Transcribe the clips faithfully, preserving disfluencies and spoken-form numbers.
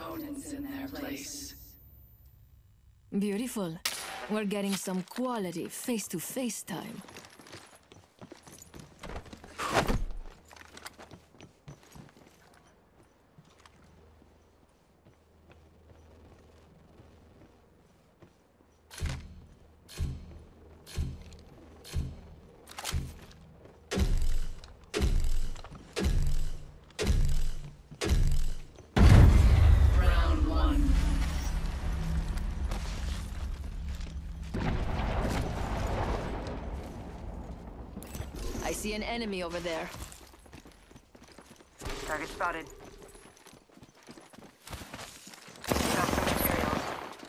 opponents in their place. Beautiful. We're getting some quality face-to-face time. I see an enemy over there. Target spotted. Got some materials.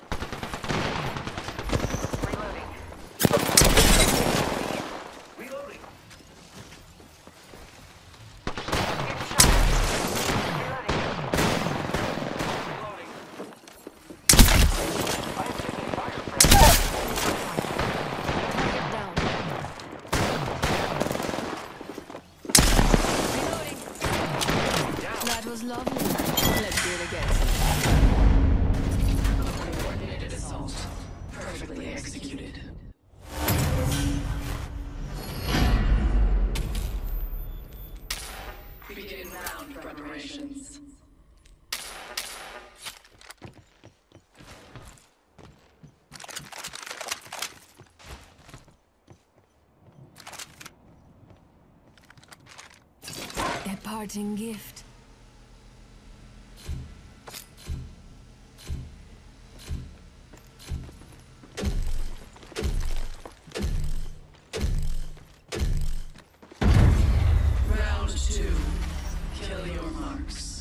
Reloading. Reloading. Get shot. Reloading. Reloading. I am taking fire, friend. Target down. Reloading. Down. That was lovely. Let's do it again. Coordinated assault. Perfectly executed. Begin round preparations. A parting gift. Round two. Kill your marks.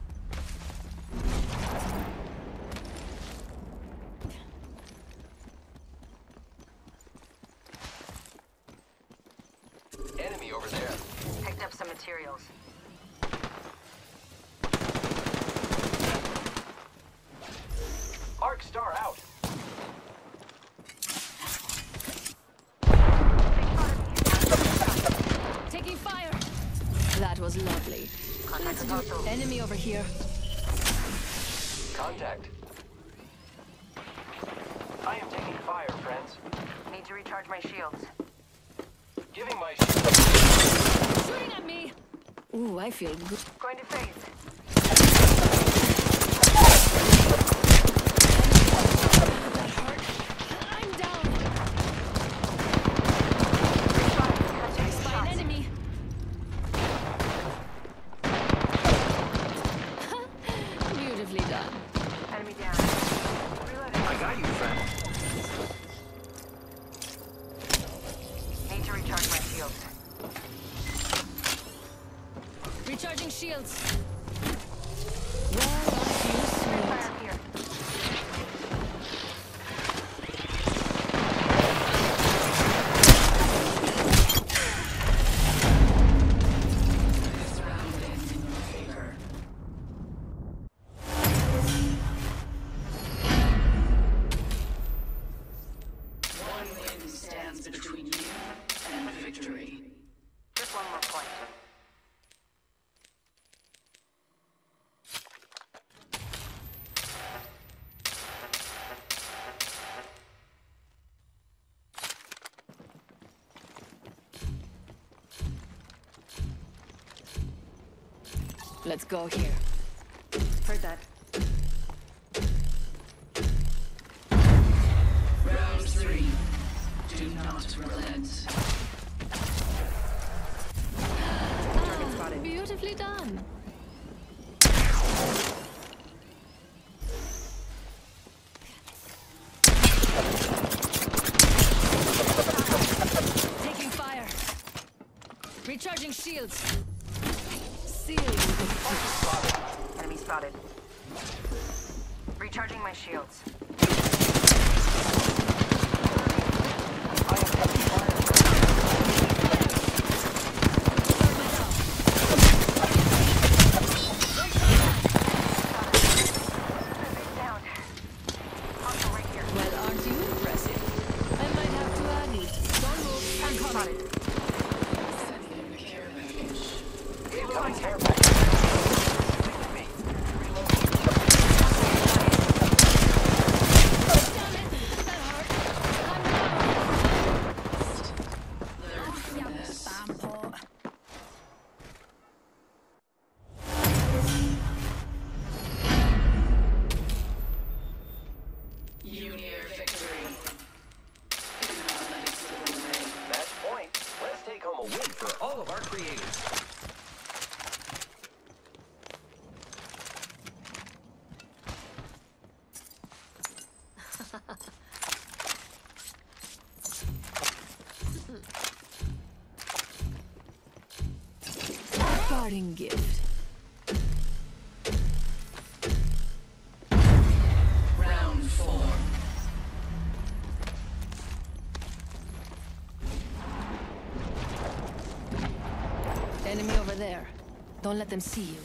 Enemy over there. Picked up some materials. Arc star out. Taking fire. That was lovely. Contact Let's with do hostile. enemy over here. Contact. I am taking fire, friends. Need to recharge my shields. Giving my shield. Shooting at me. Ooh, I feel good. Going to phase. That hurt. I'm down. I spy an enemy. Beautifully done. Enemy down. Reloading. I got you, friend. Need to recharge my shields. Recharging shields. Well, aren't you sweet? Fire here. This round ends in your favor. One win stands between you and victory. Just one more point. Let's go here. Heard that. Round three. Do not relent. Target spotted. Beautifully done. Taking fire. Recharging shields. Sealed with Enemy spotted. Recharging my shields. Down. Hostile right here. Well, aren't you impressive? I might have to add it. Don't move. I'm coming. Sending in a care package. Incoming care package. Me. Reloading. parting gift. Round four. Enemy over there. Don't let them see you.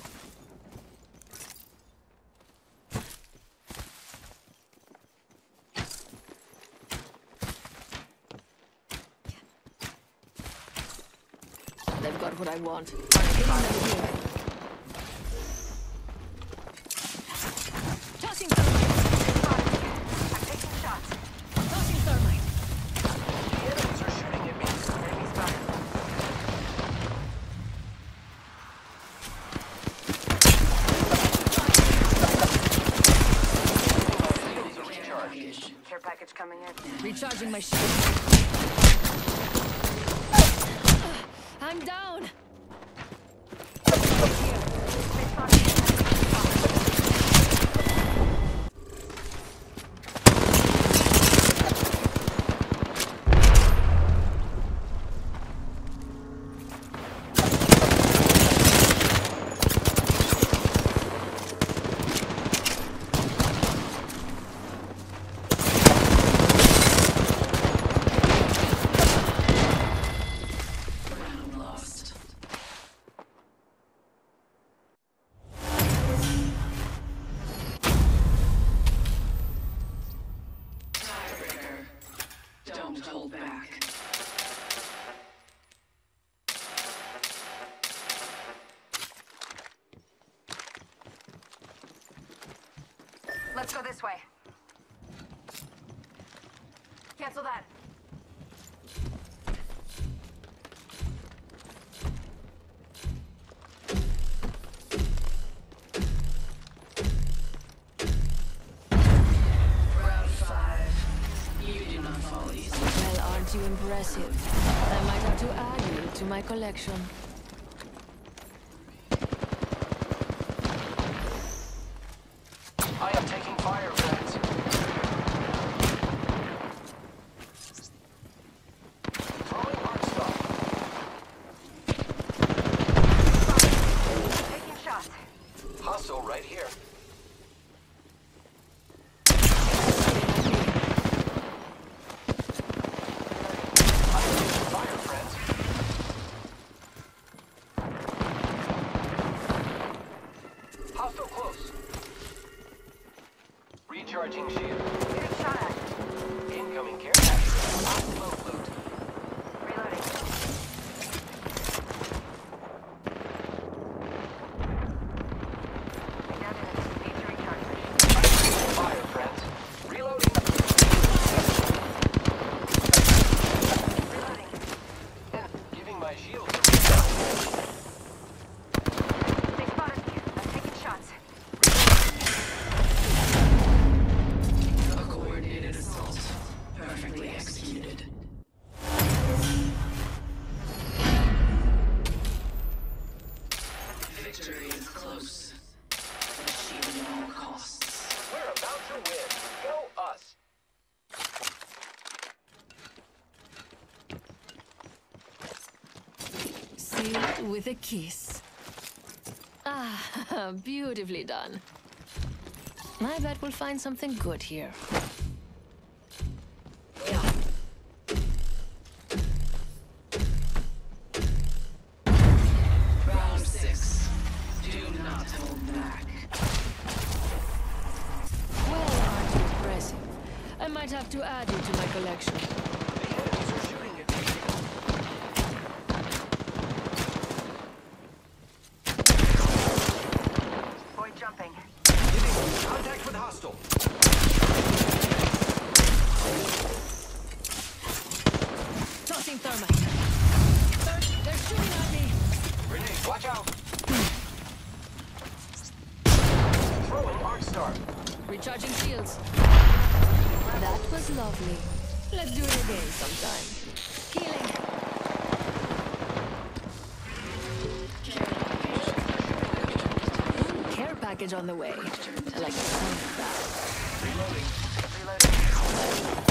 They've got what I want. Hitting them here. Tossing thermite. I'm taking shots. Tossing thermite. The enemies are shooting at me. Enemy spotted. Shields are recharged. Care package coming in. Recharging my shield. I'm down. Round lost. Tiebreaker. Don't hold back. Let's go this way. Cancel that. Round five. You do not fall easy. Well, aren't you impressive? I might have to add you to my collection. I am taking fire, friends. Throwing hard stuff. Taking shots. Hostile right here. I am taking fire, friends. Hostile close. Recharging shield. Getting shot at. Incoming care package. Offload loot. Reloading. Down in it. Need to recharge. I'm taking fire, friends. Reloading. Reloading. Giving my shield a recharge. They spotted me. I'm taking shots. A coordinated assault. Perfectly executed. Victory is close. Achieve at all costs. We're about to win. Go us. Sealed with a kiss. Ah, beautifully done. I bet we'll find something good here. Round six. Do not hold back. Well, aren't you impressive? I might have to add you to my collection. The enemies are shooting at me. Boy jumping. Giving contact with hostile. Tossing thermite. They're, they're shooting at me. Grenade, watch out. Throwing arc star. Recharging shields. That was lovely. Let's do it again sometime. Healing. Care package on the way. I like the sound of that. Reloading. Reloading.